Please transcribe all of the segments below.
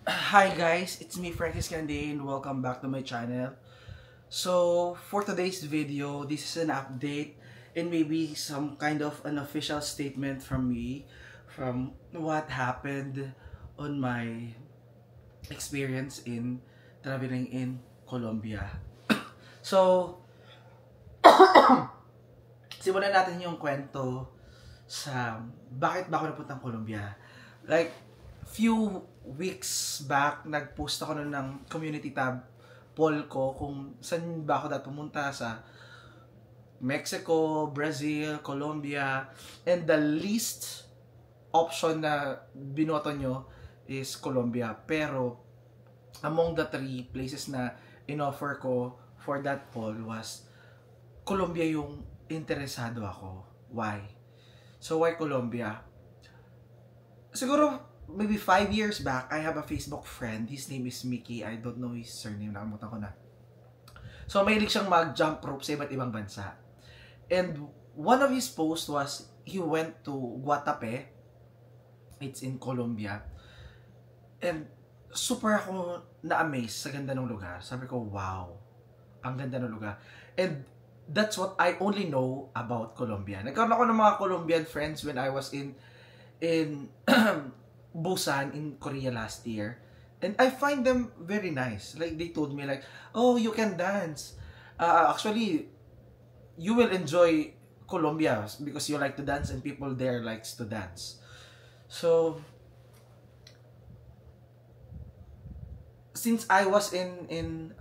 Hi guys, it's me Francis Candy and welcome back to my channel. So for today's video, this is an update and maybe some kind of an official statement from me from what happened on my experience in traveling in Colombia. So simulan natin yung kwento sa bakit ba ako napuntang Colombia. Like few weeks back, nag-post ako nun ng community tab poll ko kung saan ba ako dapat pumunta sa Mexico, Brazil, Colombia, and the least option na binoto nyo is Colombia. Pero among the three places na in-offer ko for that poll was Colombia yung interesado ako. Why? So why Colombia? Siguro maybe 5 years back, I have a Facebook friend. His name is Mickey. I don't know his surname. Nakalimutan ko na. So, mahilig siyang mag-jump rope sa iba't ibang bansa. And one of his posts was, he went to Guatapé. It's in Colombia. And super ako na-amaze sa ganda ng lugar. Sabi ko, wow. Ang ganda ng lugar. And that's what I only know about Colombia. Nagkaroon ako ng mga Colombian friends when I was in Busan in Korea last year, and I find them very nice. Like they told me like, oh, you can dance. Actually, you will enjoy Colombia because you like to dance and people there likes to dance. So since I was in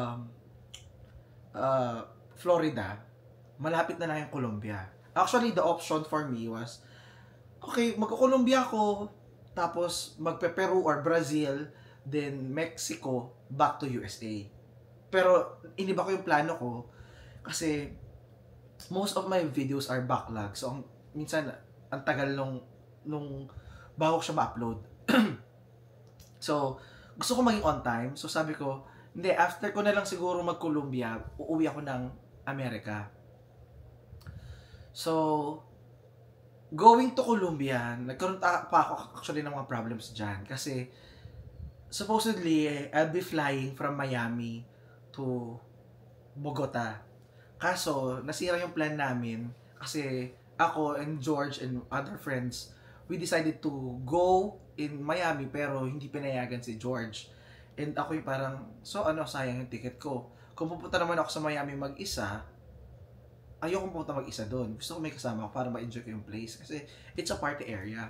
Florida, malapit na lang yung Colombia. Actually, the option for me was, okay, magko-Colombia ako, tapos magpe-Peru or Brazil, then Mexico, back to USA. Pero iniba ko yung plano ko kasi most of my videos are backlog. So minsan ang tagal nung bago siya ma-upload. So gusto ko maging on time. So sabi ko, hindi, after ko na lang siguro mag-Colombia, uuwi ako ng Amerika. So going to Colombia, nagkaroon pa ako actually ng mga problems dyan. Kasi, supposedly, I'll be flying from Miami to Bogota. Kaso, nasira yung plan namin. Kasi, ako and George and other friends, we decided to go in Miami, pero hindi pinayagan si George. And ako yung parang, so ano, sayang yung ticket ko. Kung pupunta naman ako sa Miami mag-isa, ayoko pumunta mag-isa doon. Gusto ko may kasama ako para ma-enjoy ko yung place. Kasi it's a party area.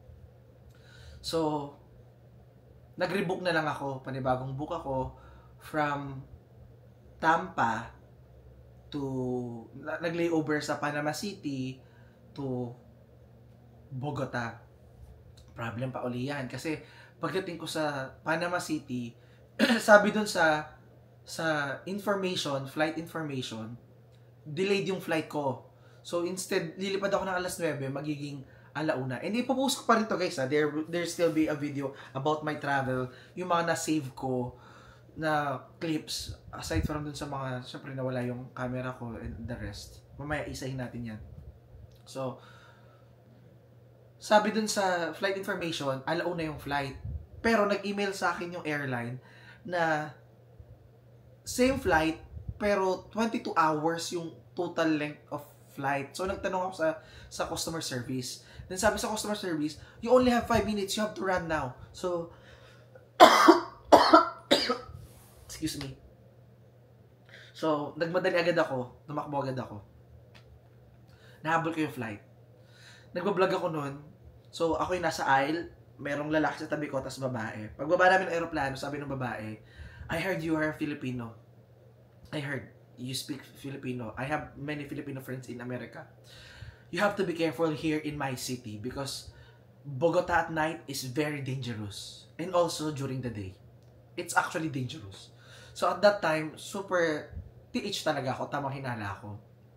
So, nag-rebook na lang ako. Panibagong book ako from Tampa to, nag-layover sa Panama City to Bogota. Problem pa uli yan. Kasi pagdating ko sa Panama City, sabi doon sa information, flight information, delayed yung flight ko. So instead, lilipad ako ng alas 9, magiging alauna. And ipopost ko pa rin to guys ha. There still be a video about my travel. Yung mga na-save ko na clips. Aside from dun sa mga, syempre nawala yung camera ko and the rest. Mamaya isahin natin yan. So, sabi dun sa flight information, alauna yung flight. Pero nag-email sa akin yung airline na same flight, pero 22 hours yung total length of flight. So, nagtanong ako sa customer service. Then, sabi sa customer service, you only have 5 minutes. You have to run now. So, excuse me. So, nagmadali agad ako. Tumakbo agad ako. Nahabol ko yung flight. Nagbablog ako nun. So, ako yung nasa aisle. Merong lalaki sa tabi ko, tas babae. Pagbaba namin ng aeroplano, sabi ng babae, I heard you are Filipino. I heard you speak Filipino. I have many Filipino friends in America. You have to be careful here in my city because Bogota at night is very dangerous. And also during the day. It's actually dangerous. So at that time, super TH talaga ako. Tamang hinala ako.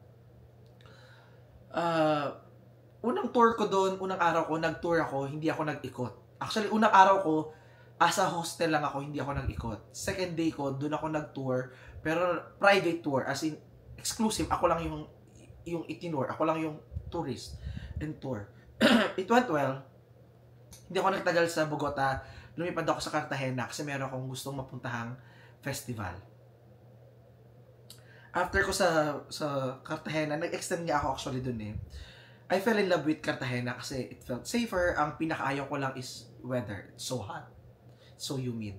Unang tour ko doon, unang araw ko, nag-tour ako, hindi ako nag-ikot. Actually, unang araw ko, asa hostel lang ako, hindi ako nag-ikot. Second day ko, doon ako nag-tour, pero private tour, as in, exclusive. Ako lang yung itinur, ako lang yung tourist and tour. It went well. Hindi ako nagtagal sa Bogota. lumipad ako sa Cartagena kasi meron akong gustong mapuntahang festival. After ko sa Cartagena, nag-extend nga ako actually dun eh. I fell in love with Cartagena kasi it felt safer. Ang pinakaayaw ko lang is weather. It's so hot. So humid.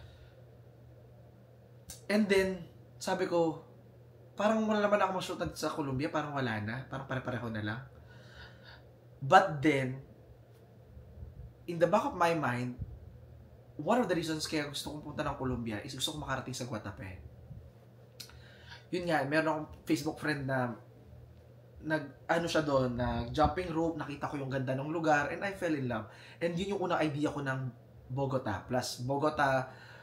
And then, sabi ko, parang wala naman ako masyot sa Colombia. Parang wala na. Parang pare-pareho na lang. But then, in the back of my mind, one of the reasons kaya gusto kong punta ng Colombia is gusto kong makarating sa Guatapé. Yun nga, meron akong Facebook friend na siya doon, jumping rope, nakita ko yung ganda ng lugar, and I fell in love. And yun yung unang idea ko ng Bogota. Plus, Bogota,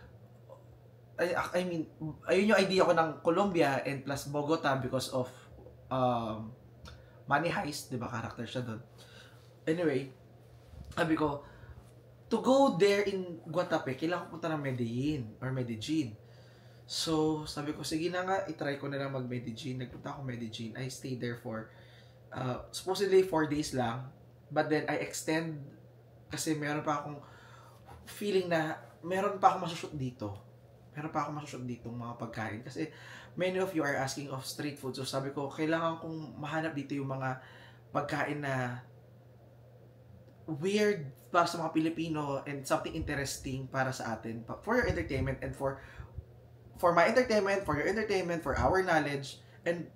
ayun yung idea ko ng Colombia, and plus Bogota because of Money Heist, di ba, character siya doon. Anyway, sabi ko, to go there in Guatapé, kailangan ko punta ng Medellin. So, sabi ko, sige na nga, itry ko na lang mag-Medellin. Nagpunta ako Medellin. I stayed there for, supposedly 4 days lang. But then, I extend, kasi meron pa akong feeling na, meron pa akong masushoot dito. Mga pagkain. Kasi, many of you are asking of street food. So, sabi ko, kailangan kong mahanap dito yung mga pagkain na weird para sa mga Pilipino and something interesting para sa atin. For your entertainment and for my entertainment, for your entertainment, for our knowledge, and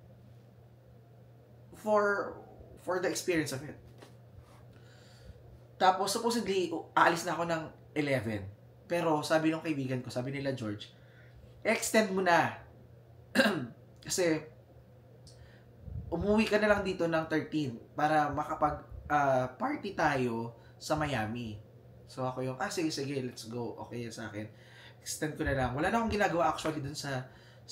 for the experience of it. Tapos, supposedly, aalis na ako ng 11. Pero, sabi ng kaibigan ko, sabi nila George, extend mo na. Kasi, umuwi ka na lang dito ng 13 para party tayo sa Miami. So, ako yung, sige, let's go. Okay yan sa akin. Extend ko na lang. Wala na akong ginagawa actually dun sa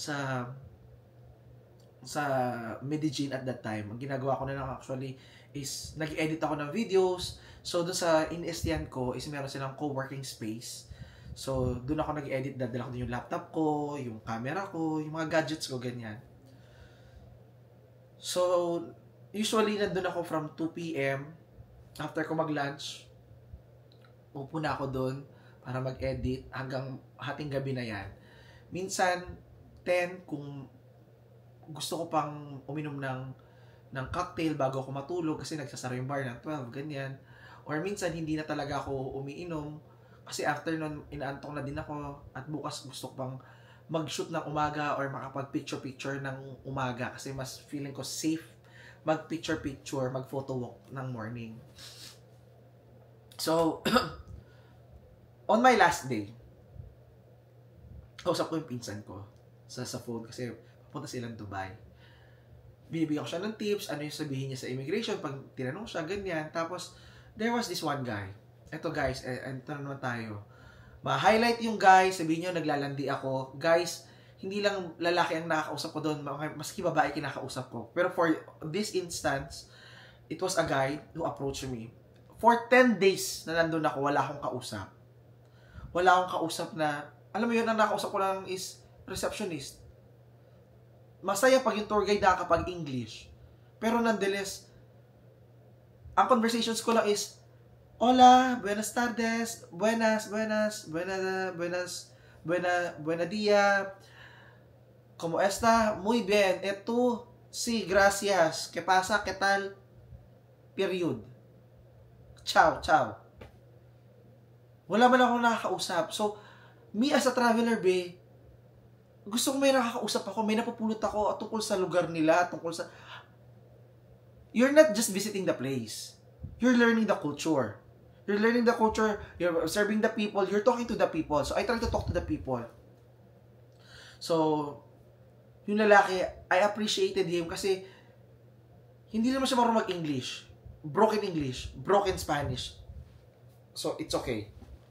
Medellin at that time. Ang ginagawa ko na lang actually is nag-edit ako ng videos. So, dun sa in-estian ko is meron silang co-working space. So, dun ako nag-edit. Dadala ko dun yung laptop ko, yung camera ko, yung mga gadgets ko, ganyan. So, usually nandun ako from 2 p.m. After ko mag-lunch, upo na ako dun para mag-edit hanggang hating gabi na yan. Minsan, 10 kung gusto ko pang uminom ng cocktail bago ako matulog kasi nagsasara yung bar ng 12, ganyan. Or minsan, hindi na talaga ako umiinom kasi after nun, inaantok na din ako at bukas gusto ko pang mag-shoot ng umaga or makapag-picture-picture ng umaga kasi mas feeling ko safe mag-picture-picture, mag-photo walk ng morning. So, on my last day, kausap ko yung pinsan ko sa phone kasi papunta silang Dubai. Binibigyan ko siya ng tips, ano yung sabihin niya sa immigration pag tinanong siya, ganyan. Tapos, there was this one guy. Eto guys, ito na naman tayo. Ma-highlight yung guy, sabihin niyo naglalandi ako. Guys, hindi lang lalaki ang nakakausap ko doon, maski babae kinakausap ko. Pero for this instance, it was a guy who approached me. For 10 days na nandun ako, wala akong kausap. Wala akong kausap na, alam mo yun, ang nakausap ko lang is receptionist. Masaya pag yung tour guide nakakapag English. Pero nonetheless, ang conversations ko lang is, hola, buenas tardes, buenas dia, ¿cómo está? Muy bien, eto, sí, gracias, ¿qué pasa? ¿Qué tal? Period. Ciao. Wala man akong nakakausap. So, me as a traveler, gusto ko may nakakausap ako, may napupulot ako tungkol sa lugar nila, tungkol sa... You're not just visiting the place. You're learning the culture. You're learning the culture, you're observing the people, you're talking to the people. So, I try to talk to the people. So, yung lalaki, I appreciated him kasi hindi naman siya marunong mag-English. Broken English, broken Spanish. So, it's okay.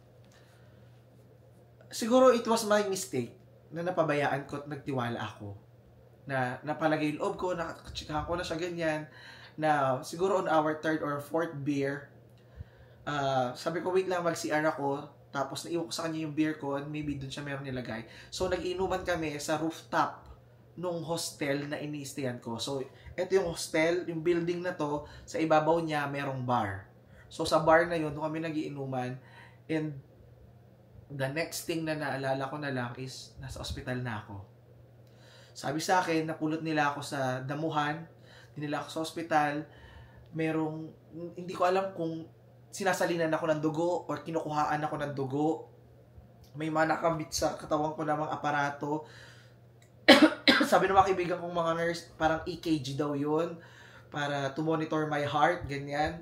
Siguro it was my mistake na napabayaan ko at nagtiwala ako. Na napalagay yung loob ko, nakachikahan ko na siya ganyan. Na siguro on our 3rd or 4th beer, sabi ko, wait lang, mag-CR ako. Tapos naiwan ko sa kanya yung beer ko and maybe dun siya meron nilagay. So, nag-inuman kami sa rooftop nung hostel na ini-stayan ko. So, ito yung hostel, yung building na to, sa ibabaw niya, merong bar. So, sa bar na yun, doon kami nag-iinuman. And, the next thing na naalala ko na lang is nasa ospital na ako. Sabi sa akin, napulot nila ako sa damuhan, dinila ako sa ospital, hindi ko alam kung sinasalinan ako ng dugo or kinukuhaan ako ng dugo. May mga nakambit sa katawan ko na mga aparato. Sabi ng mga kaibigan kong mga nurse, parang EKG daw yun, para to monitor my heart, ganyan.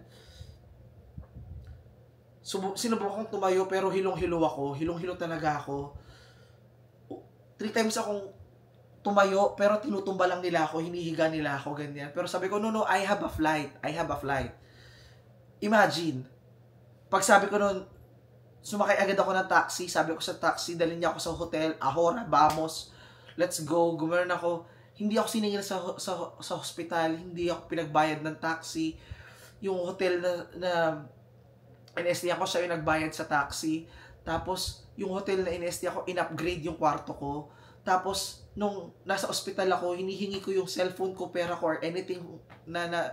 Sinubukan kong tumayo, pero hilong-hilo ako. Hilong-hilo talaga ako. 3 times akong tumayo, pero tinutumba lang nila ako, hinihiga nila ako, ganyan. Pero sabi ko, no, I have a flight. Imagine, pag sabi ko nun, sumakay agad ako ng taxi, sabi ko sa taxi, dalhin niya ako sa hotel, ahora, vamos, let's go, gumanon ako. Hindi ako siningil sa hospital, hindi ako pinagbayad ng taxi. Yung hotel na in-ST ako, siya yung nagbayad sa taxi. Tapos, yung hotel na in-ST ako, in-upgrade yung kwarto ko. Tapos, nung nasa ospital ako, hinihingi ko yung cellphone ko, pera ko, or anything na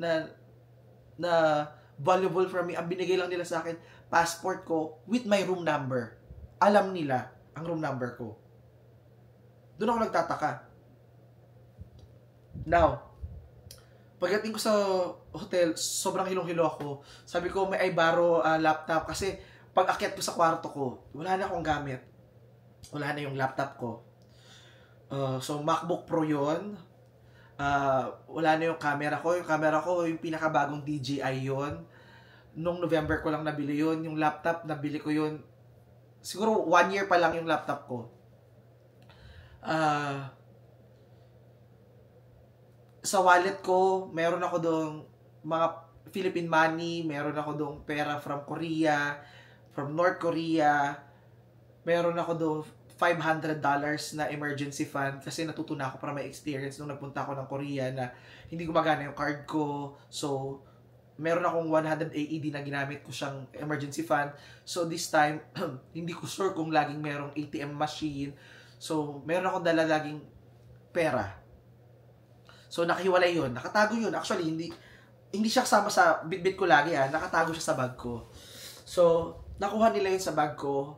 valuable from me. Ang binigay lang nila sa akin, passport ko with my room number. Alam nila ang room number ko. Doon ako nagtataka. Now, pagdating ko sa hotel, sobrang hilong-hilo ako. Sabi ko, may I borrow laptop kasi pag akyat ko sa kwarto ko, wala na akong gamit. Wala na yung laptop ko. So, MacBook Pro yun. Wala na yung camera ko. Yung camera ko, yung pinakabagong DJI yun. Nung November ko lang nabili yun. Yung laptop, nabili ko yun. Siguro 1 year pa lang yung laptop ko. Sa wallet ko, meron ako doon mga Philippine money. Meron ako doon pera from Korea, from North Korea. Meron ako doon $500 na emergency fund kasi natuto na ako para may experience nung nagpunta ako ng Korea na hindi gumagana yung card ko. So, meron akong 100 AED na ginamit ko siyang emergency fund. So, this time, hindi ko sure kung laging merong ATM machine. So, meron akong dala laging pera. So, nakahiwalay yun. Nakatago yun. Actually, hindi siya kasama sa bitbit ko lagi. Nakatago siya sa bag ko. So, nakuha nila yun sa bag ko.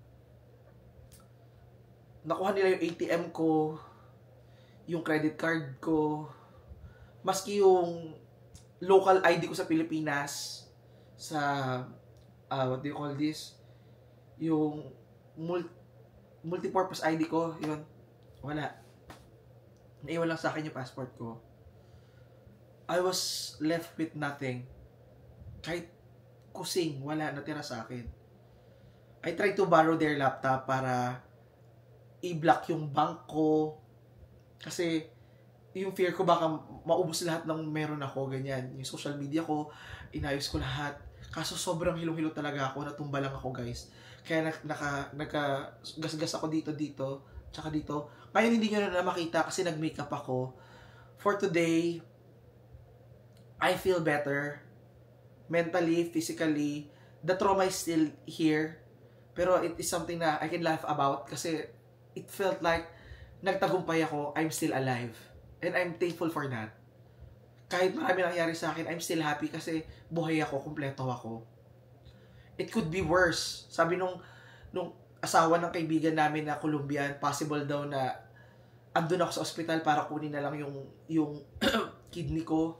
Nakuha nila yung ATM ko, yung credit card ko, maski yung local ID ko sa Pilipinas, sa, what do you call this? Yung multipurpose ID ko, yun, wala. Naiwan lang sa akin yung passport ko. I was left with nothing. Kahit kusing, wala, natira sa akin. I tried to borrow their laptop para i-block yung bank ko. Kasi, yung fear ko baka maubos lahat ng meron ako, ganyan. Yung social media ko, inayos ko lahat. Kaso sobrang hilong-hilo talaga ako, natumba lang ako, guys. Kaya naggasgas ako dito, tsaka dito. Ngayon hindi nyo na makita kasi nag-makeup ako. For today, I feel better. Mentally, physically. The trauma is still here. Pero it is something na I can laugh about kasi it felt like nagtagumpay ako, I'm still alive. And I'm thankful for that. Kahit marami nangyari sa akin, I'm still happy kasi buhay ako, kumpleto ako. It could be worse. Sabi nung asawa ng kaibigan namin na Colombian, possible daw na andun ako sa ospital para kunin na lang yung kidney ko.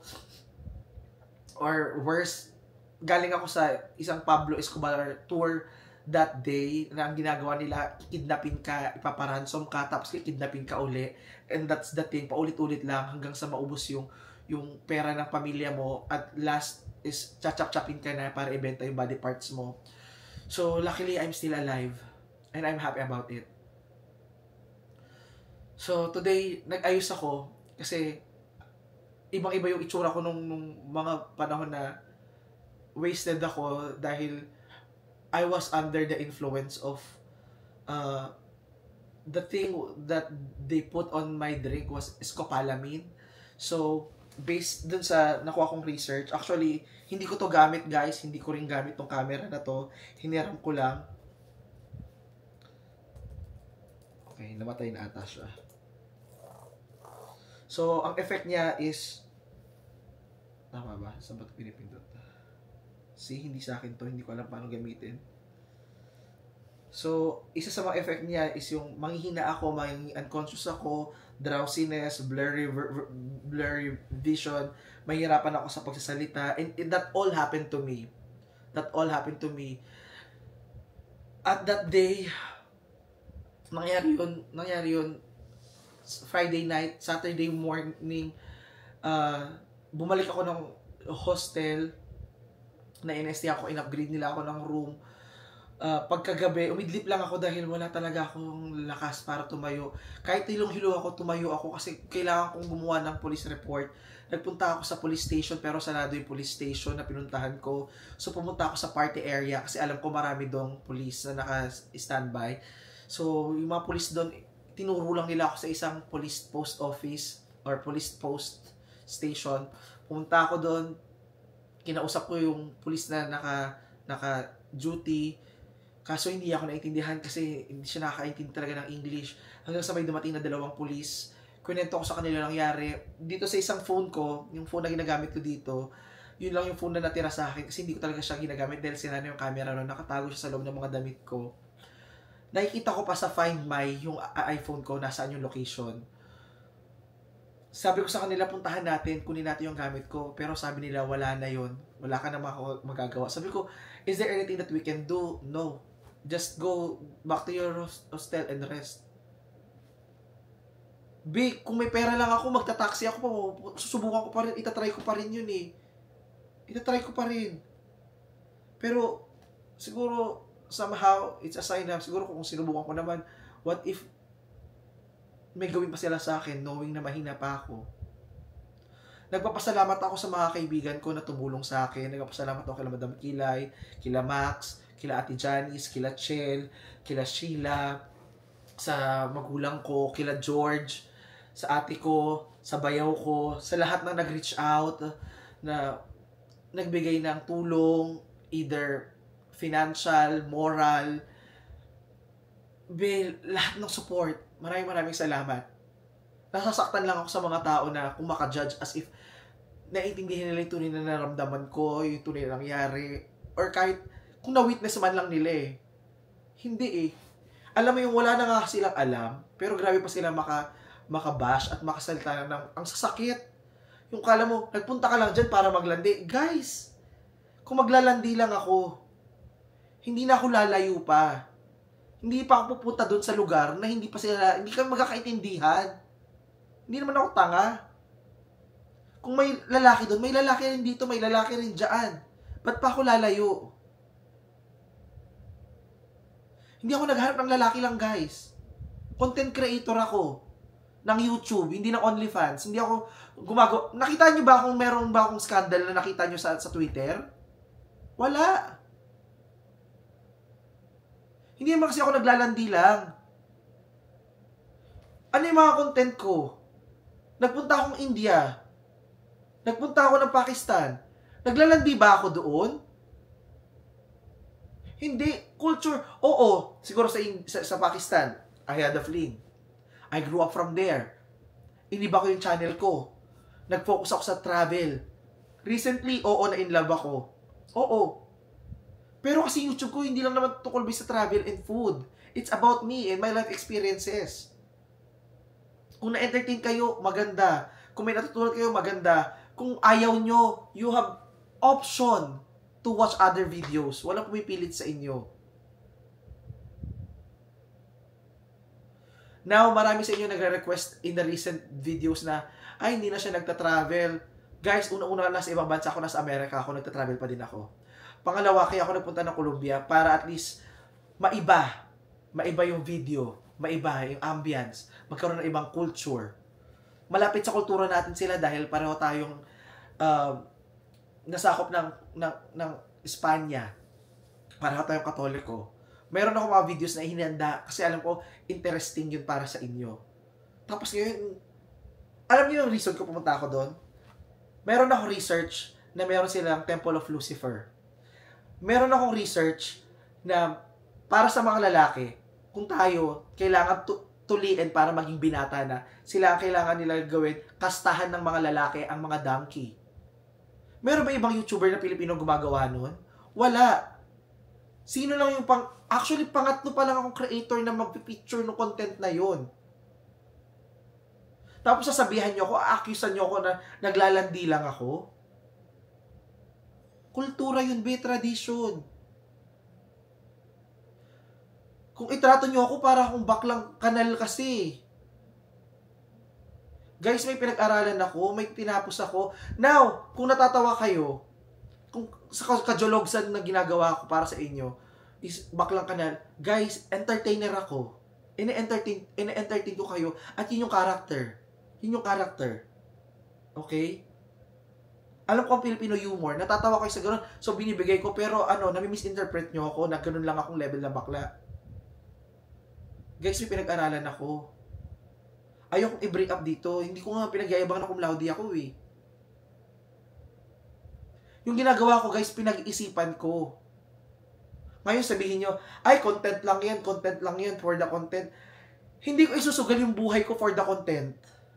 Or worse, galing ako sa isang Pablo Escobar tour that day na ang ginagawa nila, kidnapin ka, ipaparansom ka, tapos kidnapin ka uli. And that's the thing, paulit-ulit lang hanggang sa maubos yung pera ng pamilya mo at last is chachap-chapin ka na para ibenta yung body parts mo. So, luckily, I'm still alive and I'm happy about it. So, today, nag-ayos ako kasi ibang-iba yung itsura ko nung mga panahon na wasted ako dahil I was under the influence of the thing that they put on my drink was scopolamine. So, based dun sa nakuha kong research, actually, hindi ko to gamit, guys. Hindi ko rin gamit tong camera na to. Hiniram ko lang. Okay, namatay na ata siya. So, ang effect niya is tama ba? Saan ba ito pinipindot? See, hindi sa akin to. Hindi ko alam paano gamitin. So, isa sa mga effect niya is yung manghihina ako, maging unconscious ako, drowsiness, blurry vision, mahirapan ako sa pagsasalita, and that all happened to me. That all happened to me. At that day, nangyari yun, Friday night, Saturday morning, bumalik ako ng hostel, na NST ako, in-upgrade nila ako ng room. Pagkagabi, umidlip lang ako dahil wala talaga akong lakas para tumayo. Kahit hilong-hilo ako, tumayo ako kasi kailangan kong gumawa ng police report. Nagpunta ako sa police station pero sarado yung police station na pinuntahan ko. So pumunta ako sa party area kasi alam ko marami doong police na naka-standby. So yung mga police doon, tinuro lang nila ako sa isang police post office or police post station. Pumunta ako doon, kinausap ko yung police na naka-duty. Kaso hindi ako naintindihan kasi hindi siya nakakaintindi talaga ng English. Hanggang sa may dumating na 2 pulis. Kunento ko sa kanila nangyari. Dito sa isang phone ko, yung phone na ginagamit ko dito, yun lang yung phone na natira sa akin kasi hindi ko talaga siya ginagamit dahil sinano yung camera nun. Nakatago siya sa loob ng mga damit ko. Nakikita ko pa sa Find My, yung iPhone ko, nasaan yung location. Sabi ko sa kanila, puntahan natin, kunin natin yung gamit ko. Pero sabi nila, wala na yun. Wala ka na magagawa. Sabi ko, is there anything that we can do? No. Just go back to your hostel and rest. B, kung may pera lang ako, magta-taxi ako, susubukan ko pa rin, itatry ko pa rin yun eh. Itatry ko pa rin. Pero, siguro, somehow, it's a sign na, siguro kung sinubukan ko naman, what if may gawin pa sila sa akin, knowing na mahina pa ako. Nagpapasalamat ako sa mga kaibigan ko na tumulong sa akin. Nagpapasalamat ako kila Madam Kilay, kila Max, kila Ate Janice, kila Chel, kila Sheila, sa magulang ko, kila George, sa ate ko, sa bayaw ko, sa lahat na nag-reach out, na nagbigay ng tulong, either financial, moral, lahat ng support. Maraming salamat. Nasasaktan lang ako sa mga tao na kung maka-judge as if naiintindihan nila yung tunay na naramdaman ko, yung tunay na nangyari, or kahit kung na-witness man lang nila eh. Hindi eh. Alam mo yung wala na nga silang alam, pero grabe pa sila makabash at makasalita ng ang sasakit. Yung kala mo, nagpunta ka lang dyan para maglandi. Guys, kung maglalandi lang ako, hindi na ako lalayo pa. Hindi pa ako pupunta doon sa lugar na hindi kami magkakaintindihan. Hindi naman ako tanga. Kung may lalaki doon, may lalaki rin dito, may lalaki rin dyan. Ba't pa ako lalayo? Hindi ako naghanap ng lalaki lang, guys. Content creator ako. Ng YouTube, hindi ng OnlyFans. Hindi ako gumagawa. Nakita nyo ba kung meron ba akong scandal na nakita nyo sa Twitter? Wala. Hindi naman kasi ako naglalandi lang. Ano yung mga content ko? Nagpunta akong India. Nagpunta ako ng Pakistan. Naglalandi ba ako doon? Hindi. Culture. Oo. Siguro sa Pakistan, I had a fling. I grew up from there. Iniba ko yung channel ko. Nag-focus ako sa travel. Recently, na-inlove ako. Oo. Pero kasi YouTube ko, hindi lang naman tukol sa travel and food. It's about me and my life experiences. Kung na-entertain kayo, maganda. Kung may natutunan kayo, maganda. Kung ayaw nyo, you have option to watch other videos. Walang pumipilit sa inyo. Now, marami sa inyo nagre-request in the recent videos na, ay, hindi na siya nagta-travel. Guys, una-una nasa ibang bansa ako, nasa Amerika ako, nagta-travel pa din ako. Pangalawa, kaya ako nagpunta ng Colombia para at least maiba yung video, maiba yung ambience, magkaroon ng ibang culture. Malapit sa kultura natin sila dahil pareho tayong nasakop ng Espanya. Pareho tayong Katoliko. Meron ako mga videos na hinanda kasi alam ko interesting yun para sa inyo. Tapos ngayon, alam niyo yung reason ko pumunta ako doon? Meron ako research na meron silang Temple of Lucifer. Meron akong research na para sa mga lalaki, kung tayo kailangan tuliin para maging binata na, sila ang kailangan nila gawin, kastahan ng mga lalaki ang mga donkey. Meron ba ibang YouTuber na Pilipino gumagawa nun? Wala. Sino lang yung actually, pangatlo pa lang akong creator na magpipicture ng content na yon. Tapos sasabihan nyo ako, accusean nyo ako na naglalandi lang ako. Kultura yun, be, tradition. Kung itrato nyo ako para akong baklang kanal kasi. Guys, may pinag-aralan ako, may tinapos ako. Now, kung natatawa kayo, kung sa kajologsan na ginagawa ko para sa inyo, is baklang kanal, guys, entertainer ako. Ine-entertain ko kayo at yun yung character. Yun yung character. Okay? Alam ko ang Filipino humor, natatawa kayo sa ganun, so binibigay ko, pero nami-misinterpret nyo ako na ganun lang akong level na bakla. Guys, may pinag-aralan ako. Ayokong i-break up dito. Hindi ko nga pinag-iayabangan na cum laude ako eh. Yung ginagawa ko, guys, pinag-iisipan ko. Ngayon sabihin nyo, ay, content lang yan for the content. Hindi ko isusugal yung buhay ko for the content.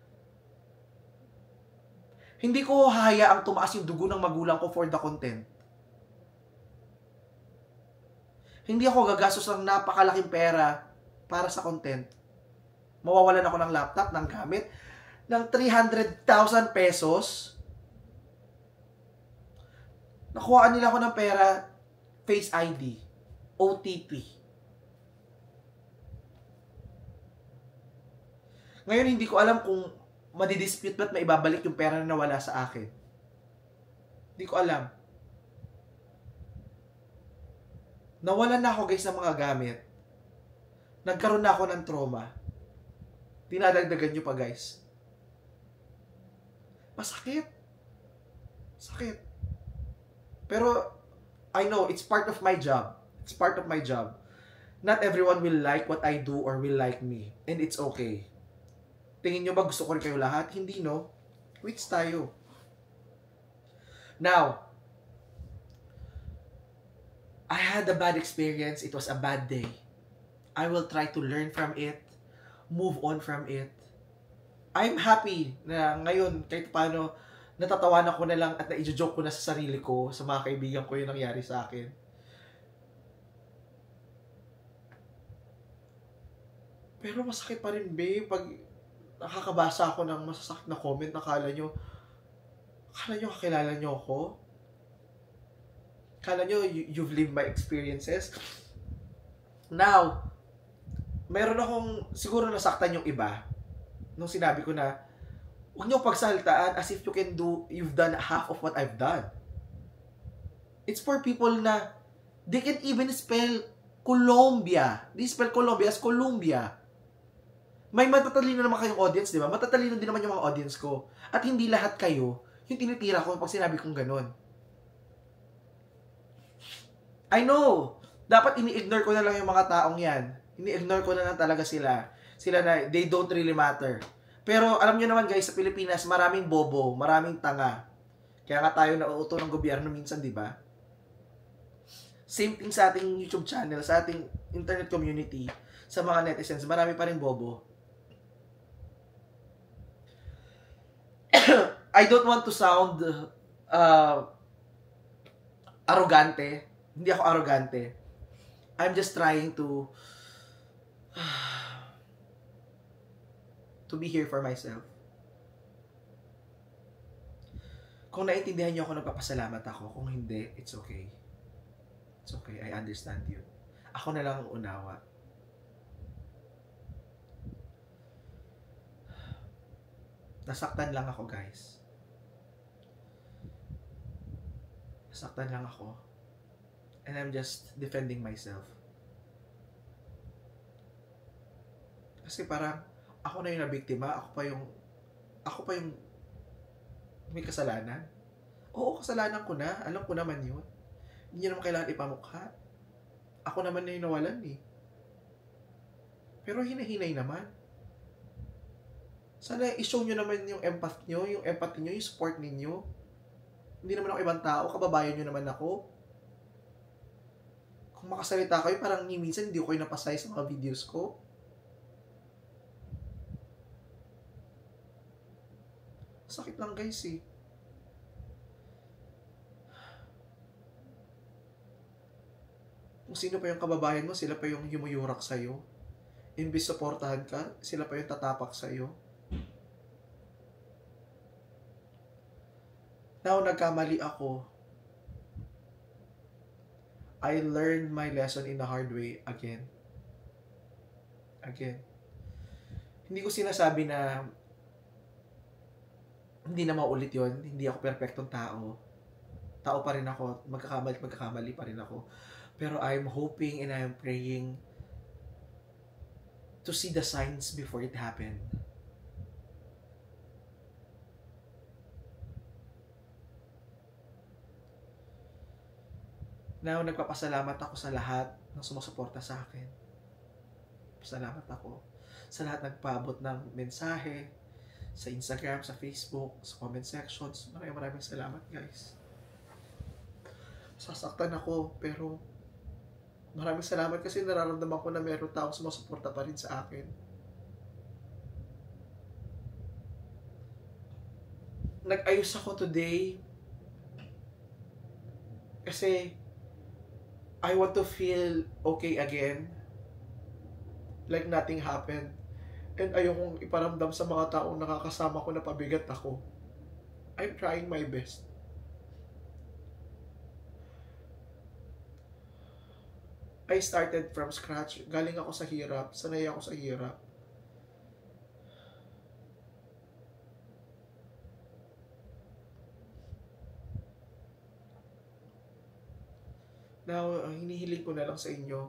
Hindi ko hahayaang tumaas yung dugo ng magulang ko for the content. Hindi ako gagastos ng napakalaking pera para sa content. Mawawalan ako ng laptop, ng gamit, ng 300,000 pesos. Nakuhaan nila ako ng pera, Face ID, OTP. Ngayon, hindi ko alam kung madidispute ba't maibabalik yung pera na nawala sa akin. Hindi ko alam. Nawalan na ako, guys, ng mga gamit. Nagkaroon na ako ng trauma. Dinadagdagan nyo pa, guys. Masakit. Sakit. Pero, I know, it's part of my job. It's part of my job. Not everyone will like what I do or will like me. And it's okay. Tingin nyo ba gusto ko rin kayo lahat? Hindi, no? Quits tayo. Now, I had a bad experience. It was a bad day. I will try to learn from it. Move on from it. I'm happy na ngayon, kahit paano, natatawanan ko na lang at na-joke ko na sa sarili ko, sa mga kaibigan ko yung nangyari sa akin. Pero masakit pa rin, babe, pag nakakabasa ako ng masasakit na comment, akala nyo kakilala nyo ako? Akala nyo, you've lived my experiences? Now, meron akong, siguro nasaktan yung iba, nung sinabi ko na, huwag nyo pagsaltaan as if you've done half of what I've done. It's for people na, they can even spell Colombia. They spell Colombia as Columbia. May matatalino naman kayong audience, di ba? Matatalino din naman yung mga audience ko. At hindi lahat kayo, yung tinitira ko pag sinabi kong ganun. I know, dapat ini-ignore ko na lang yung mga taong yan. Ini-ignore ko na lang talaga sila. Sila na, they don't really matter. Pero alam nyo naman guys, sa Pilipinas, maraming bobo, maraming tanga. Kaya nga tayo nauuto ng gobyerno minsan, di ba? Same thing sa ating YouTube channel, sa ating internet community, sa mga netizens, marami pa rin bobo. I don't want to sound arrogante. Hindi ako arrogante. I'm just trying to be here for myself. Kung naiintindihan niyo ako, nagpapasalamat ako. Kung hindi, it's okay. It's okay. I understand you. Ako na lang ang unawa. Nasaktan lang ako, guys. Nasaktan lang ako. And I'm just defending myself. Kasi parang, ako na yung nabiktima, ako pa yung may kasalanan. Oo, kasalanan ko na. Alam ko naman yun. Hindi nyo naman kailangan ipamukha. Ako naman na yung nawalan eh. Pero hinahinay naman. Sana i-show nyo naman yung empathy nyo, yung support ninyo. Hindi naman ako ibang tao, kababayan nyo naman ako. Kung makasalita kayo, parang minsan hindi ko kayo napasay sa mga videos ko. Sakit lang guys eh. Kung sino pa yung kababayan mo, sila pa yung yumuyurak sa'yo. Imbis supportahan ka, sila pa yung tatapak sa'yo. Now, nagkamali ako. I learned my lesson in a hard way again. Hindi ko sinasabi na hindi na maulit yon. Hindi ako perfectong tao. Tao pa rin ako. Magkakamali pa rin ako. Pero I'm hoping and I'm praying to see the signs before it happened. Now, nagpapasalamat ako sa lahat ng sumusuporta sa akin. Salamat ako sa lahat nagpaabot ng mensahe sa Instagram, sa Facebook, sa comment sections. Maraming salamat, guys. Sasaktan ako, pero maraming salamat kasi nararamdaman ko na meron taong sumusuporta pa rin sa akin. Nag-ayos ako today kasi I want to feel okay again. Like nothing happened. And ayokong iparamdam sa mga taong nakakasama ko na pabigat ako. I'm trying my best. I started from scratch. Galing ako sa hirap. Sanay ako sa hirap. Now, hinihiling ko na lang sa inyo,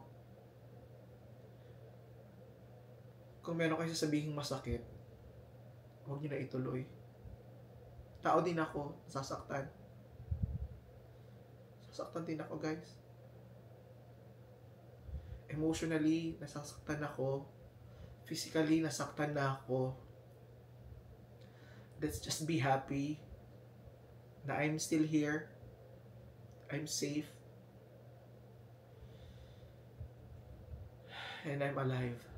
kung meron kayo sasabihin masakit, huwag niyo na ituloy. Tao din ako, nasasaktan. Nasasaktan din ako, guys. Emotionally, nasasaktan ako. Physically, nasaktan na ako. Let's just be happy na I'm still here. I'm safe. And I'm alive.